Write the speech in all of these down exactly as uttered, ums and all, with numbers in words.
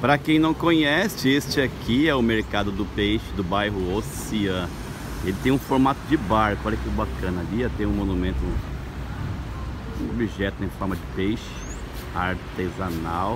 Para quem não conhece, este aqui é o Mercado do Peixe do bairro Ocean. Ele tem um formato de barco, olha que bacana. Ali tem um monumento, um objeto em forma de peixe artesanal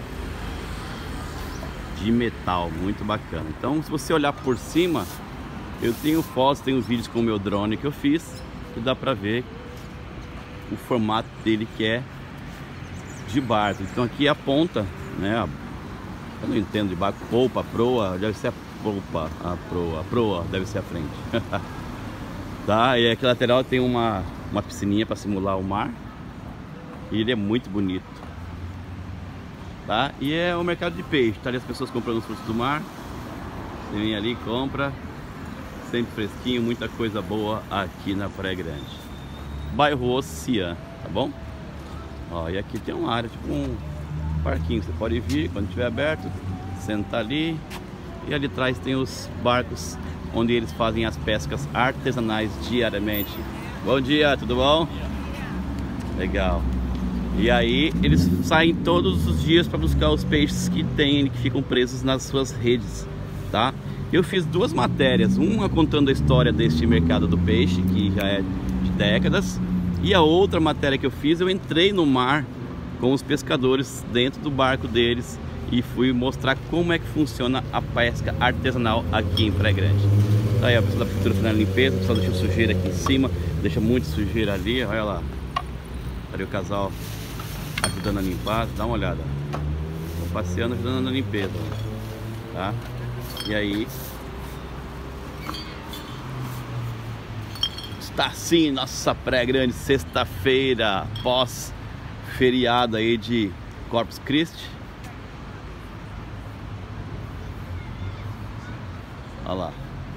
de metal, muito bacana. Então, se você olhar por cima, eu tenho fotos, tenho vídeos com o meu drone que eu fiz, que dá pra ver o formato dele, que é de barco. Então aqui é a ponta, né? Eu não entendo de barco, polpa, proa, deve ser a polpa, a proa, a proa deve ser a frente. Tá? E aqui lateral tem uma, uma piscininha para simular o mar. E ele é muito bonito. Tá? E é o mercado de peixe, tá ali as pessoas comprando os frutos do mar. Você vem ali, compra, sempre fresquinho, muita coisa boa aqui na Praia Grande. Bairro Ocean, tá bom? Ó, e aqui tem uma área, tipo um parquinho, você pode vir quando estiver aberto, sentar ali. E ali atrás tem os barcos onde eles fazem as pescas artesanais diariamente. Bom dia, tudo bom? Legal. E aí eles saem todos os dias para buscar os peixes que tem, que ficam presos nas suas redes, tá? Eu fiz duas matérias, uma contando a história deste mercado do peixe, que já é de décadas, e a outra matéria que eu fiz, eu entrei no mar com os pescadores dentro do barco deles e fui mostrar como é que funciona a pesca artesanal aqui em Praia Grande. Aí a pessoa da prefeitura fazendo a limpeza, o pessoal deixa sujeira aqui em cima, deixa muito sujeira ali, olha lá. Ali o casal ajudando a limpar, dá uma olhada. Estão passeando, ajudando na limpeza, tá? E aí está assim nossa Praia Grande, sexta-feira, pós feriado aí de Corpus Christi. Olha lá.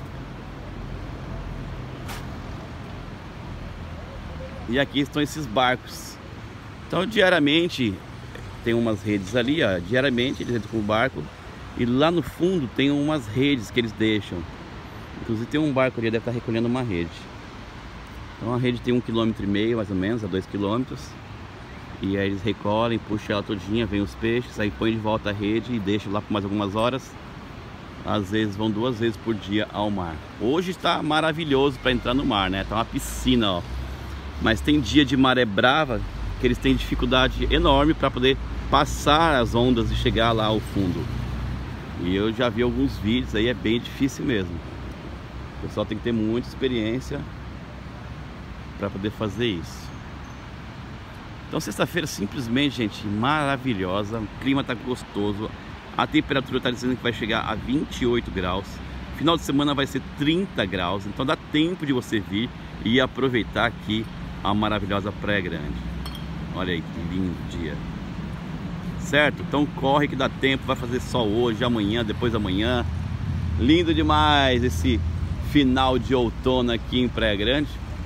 E aqui estão esses barcos. Então diariamente tem umas redes ali, ó. Diariamente eles entram com o barco. E lá no fundo tem umas redes que eles deixam. Inclusive tem um barco ali, deve estar recolhendo uma rede. Então a rede tem um quilômetro e meio mais ou menos, a dois quilômetros. E aí eles recolhem, puxam ela todinha, vem os peixes, aí põe de volta a rede e deixam lá por mais algumas horas. Às vezes vão duas vezes por dia ao mar. Hoje está maravilhoso para entrar no mar, né? Tá uma piscina, ó. Mas tem dia de maré brava que eles têm dificuldade enorme para poder passar as ondas e chegar lá ao fundo. E eu já vi alguns vídeos aí, é bem difícil mesmo. O pessoal tem que ter muita experiência para poder fazer isso. Então sexta-feira simplesmente, gente, maravilhosa. O clima tá gostoso. A temperatura está dizendo que vai chegar a vinte e oito graus. Final de semana vai ser trinta graus. Então dá tempo de você vir e aproveitar aqui a maravilhosa Praia Grande. Olha aí que lindo dia. Certo? Então corre que dá tempo. Vai fazer sol hoje, amanhã, depois da manhã. Lindo demais esse final de outono aqui em Praia Grande.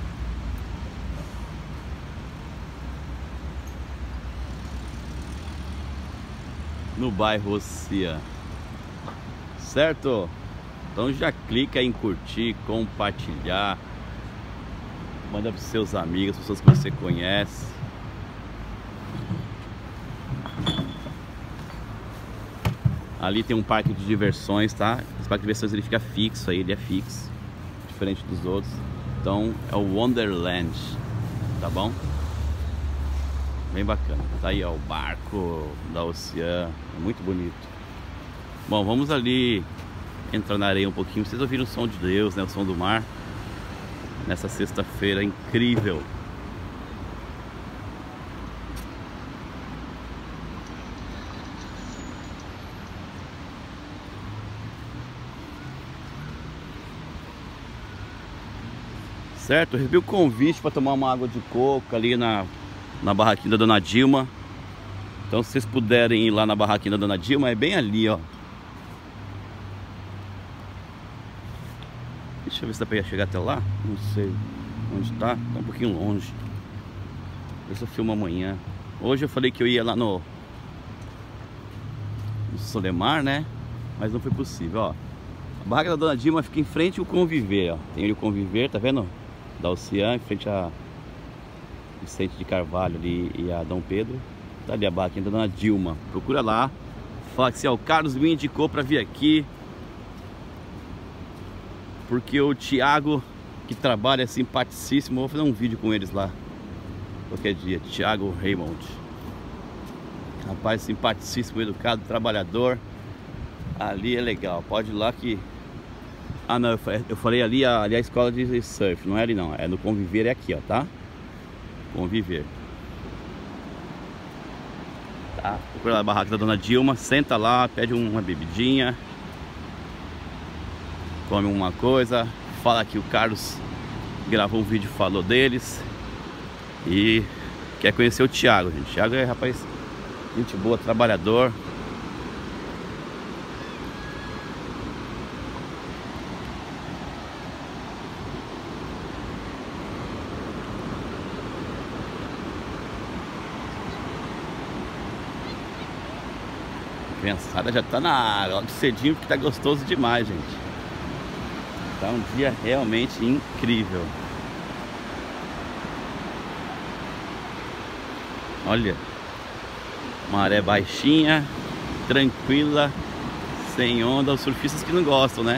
No bairro Ocean, certo? Então já clica em curtir, compartilhar, manda para os seus amigos, pessoas que você conhece. Ali tem um parque de diversões, tá? Esse parque de diversões ele fica fixo aí, ele é fixo, diferente dos outros. Então é o Wonderland, tá bom? Bem bacana. Tá aí ó, o barco da Ocean, é muito bonito. Bom, vamos ali entrar na areia um pouquinho. Vocês ouviram o som de Deus, né? O som do mar nessa sexta-feira incrível. Certo? Eu recebi o convite para tomar uma água de coco ali na na barraquinha da Dona Dilma. Então se vocês puderem ir lá na barraquinha da Dona Dilma, é bem ali, ó. Deixa eu ver se dá pra chegar até lá. Não sei onde tá, tá um pouquinho longe. Deixa eu filmar amanhã. Hoje eu falei que eu ia lá no, no Solemar, né? Mas não foi possível, ó. A barraca da Dona Dilma fica em frente ao Conviver, ó. Tem ali o Conviver, tá vendo? Da Ocean, em frente a Vicente de Carvalho ali e a Dom Pedro. Tá ali a barraquinha da Dona Dilma. Procura lá, Falar que assim, ó, o Carlos me indicou pra vir aqui porque o Thiago, que trabalha, é simpaticíssimo. Vou fazer um vídeo com eles lá qualquer dia. Thiago Raymond, rapaz simpaticíssimo, educado, trabalhador. Ali é legal, pode ir lá que... Ah não, eu falei ali, ali é a escola de surf. Não é ali não, é no Conviver, é aqui ó, tá? Conviver. Tá, procura lá a barraca da dona Dilma. Senta lá, pede uma bebidinha, come uma coisa. Fala que o Carlos gravou um vídeo, falou deles. E quer conhecer o Thiago, gente. O Thiago é, rapaz, gente boa, trabalhador. A criançada já tá na água, logo cedinho, porque tá gostoso demais, gente. Tá um dia realmente incrível. Olha, maré baixinha, tranquila, sem onda. Os surfistas que não gostam, né?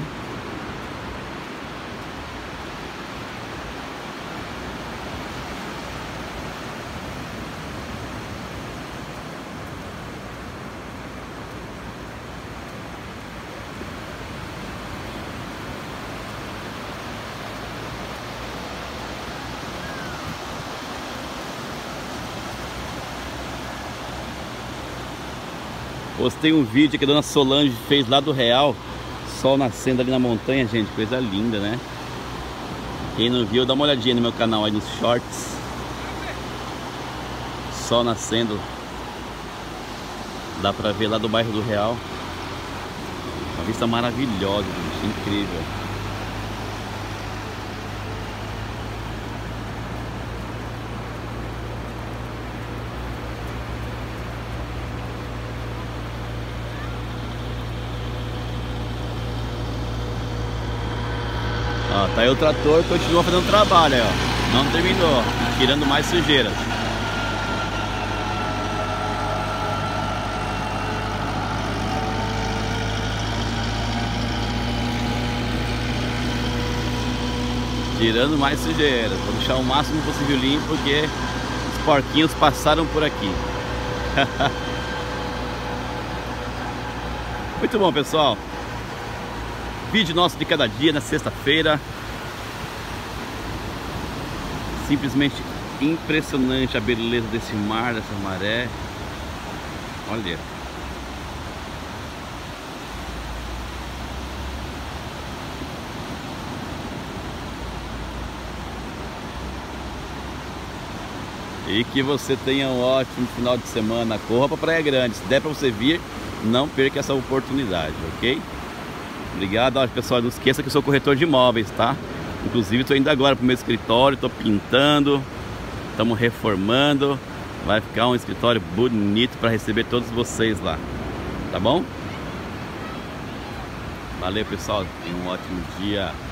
Postei um vídeo que a dona Solange fez lá do Real. Sol nascendo ali na montanha, gente. Coisa linda, né? Quem não viu, dá uma olhadinha no meu canal aí nos shorts. Sol nascendo. Dá pra ver lá do bairro do Real. Uma vista maravilhosa, gente. Incrível. Ó, tá aí o trator, continua fazendo trabalho aí, ó. Não terminou, tirando mais sujeira. Tirando mais sujeira. Vou deixar o máximo possível limpo, porque os porquinhos passaram por aqui. Muito bom, pessoal. Vídeo nosso de cada dia na sexta-feira. Simplesmente impressionante a beleza desse mar, dessa maré. Olha. E que você tenha um ótimo final de semana. Corra para Praia Grande. Se der para você vir, não perca essa oportunidade, ok? Obrigado. Olha, pessoal, não esqueça que eu sou corretor de imóveis, tá? Inclusive estou indo agora para o meu escritório, estou pintando, estamos reformando. Vai ficar um escritório bonito para receber todos vocês lá, tá bom? Valeu, pessoal, tenham um ótimo dia.